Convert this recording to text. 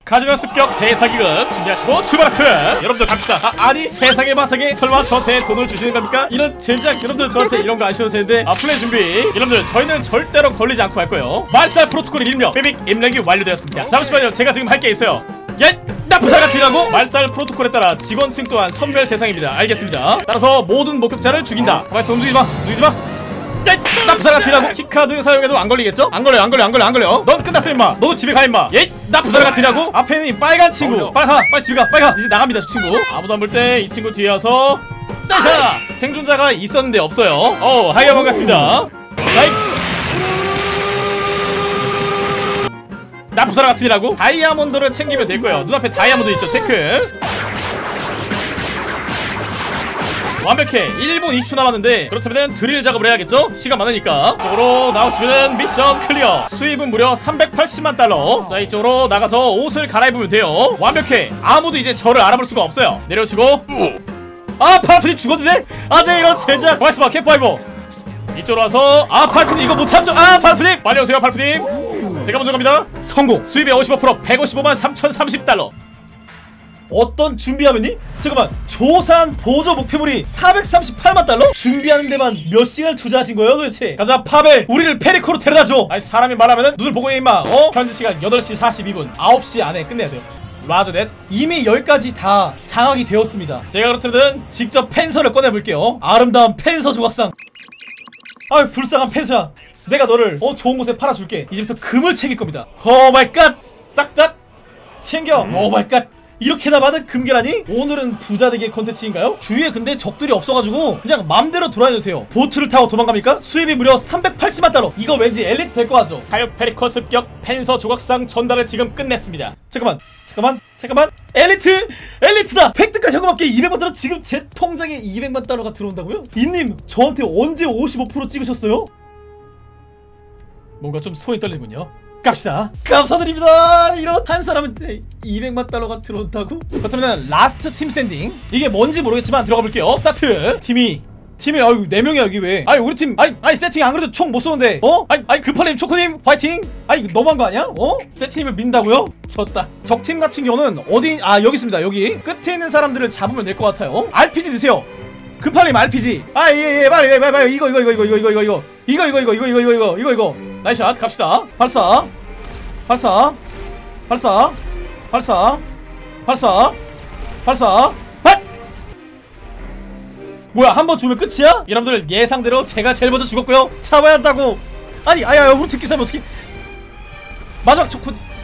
카지노 습격 대사기극 준비하시고 출발하트. 여러분들 갑시다. 아니 세상에 마상에 설마 저한테 돈을 주시는 겁니까? 이런 젠장. 여러분들 저한테 이런 거 안 주셔도 되는데 플레이 준비. 여러분들 저희는 절대로 걸리지 않고 할 거예요. 말살 프로토콜 일명 삐빅 입력이 완료되었습니다. 잠시만요. 제가 지금 할 게 있어요. 예! 나쁘사 같으라고? 말살 프로토콜에 따라 직원층 또한 선별 대상입니다. 알겠습니다. 따라서 모든 목격자를 죽인다. 가만있어. 움직이지마. 움직이지마. 나쁘사 같으라고? 키카드 사용해도 안 걸리겠죠? 안 걸려요. 안 걸려. 안 걸려. 안 걸려. 넌 끝났어 임마. 너도 집에 가 임마. 예? 나쁘사 같으라고? 앞에 있는 이 빨간 친구 빨리 가. 빨리 집에 가. 빨리 가. 이제 나갑니다 저 친구. 아무도 안 볼 때 이 친구 뒤에 와서 자 생존자가 있었는데 없어요. 하이야 반갑습니다. 라이 나쁘사라 같으니라고? 다이아몬드를 챙기면 될거예요. 눈앞에 다이아몬드 있죠? 체크. 완벽해. 1분 20초 남았는데 그렇다면 드릴 작업을 해야겠죠? 시간 많으니까. 이쪽으로 나오시면 미션 클리어. 수입은 무려 380만 달러. 자 이쪽으로 나가서 옷을 갈아입으면 돼요. 완벽해. 아무도 이제 저를 알아볼 수가 없어요. 내려오시고. 팔프님 죽었는데? 네 이런 젠장. 가만있어봐 캠프파이버. 이쪽으로 와서 팔프님 이거 못 참죠? 팔프님 빨리 오세요 팔프님. 제가 먼저 갑니다. 성공. 수입의 55% 155만 3030달러. 어떤 준비하면이? 잠깐만. 조사한 보조 목표물이 438만 달러? 준비하는 데만 몇 시간을 투자하신 거예요 도대체? 가자 파벨. 우리를 페리코로 데려다줘. 아니 사람이 말하면은 눈을 보고 해 임마. 현재 시간 8시 42분 9시 안에 끝내야 돼요. 라저넷 이미 10가지 다 장악이 되었습니다. 제가 그렇다면 직접 펜서를 꺼내볼게요. 아름다운 펜서 조각상. 불쌍한 펜서야. 내가 너를 좋은 곳에 팔아줄게. 이제부터 금을 챙길 겁니다. 오 마이 갓. 싹 다 챙겨. 오 마이 갓. 이렇게나 많은 금괴라니? 오늘은 부자 되기 컨텐츠인가요? 주위에 근데 적들이 없어가지고 그냥 맘대로 돌아다녀도 돼요. 보트를 타고 도망갑니까? 수입이 무려 380만 달러. 이거 왠지 엘리트 될 거 같죠? 가요 페리코 습격 펜서 조각상 전달을 지금 끝냈습니다. 잠깐만 엘리트다. 획득까지 현금합계 200만 달러. 지금 제 통장에 200만 달러가 들어온다고요? 이님 저한테 언제 55% 찍으셨어요? 뭔가 좀 손이 떨리군요. 갑시다. 감사드립니다. 이런 한 사람한테 200만 달러가 들어온다고? 그렇다면 라스트 팀 스탠딩. 이게 뭔지 모르겠지만 들어가 볼게요. 스타트. 팀이 4명이야 여기 왜? 우리 팀 아니 세팅 안 그래도 총 못 쏘는데 급할님 초코님 화이팅. 이거 너무한 거 아니야? 세팅을 민다고요? 졌다. 적팀 같은 경우는 어디 여기 있습니다. 여기 끝에 있는 사람들을 잡으면 될 것 같아요. RPG 드세요. 급할님 RPG. 예 빨리 이거 나이샷. 갑시다. 발사 뭐야 한번 죽으면 끝이야? 여러분들 예상대로 제가 제일 먼저 죽었고요. 잡아야 한다고. 우리 팀끼리 싸면 어떡해. 마지막 초코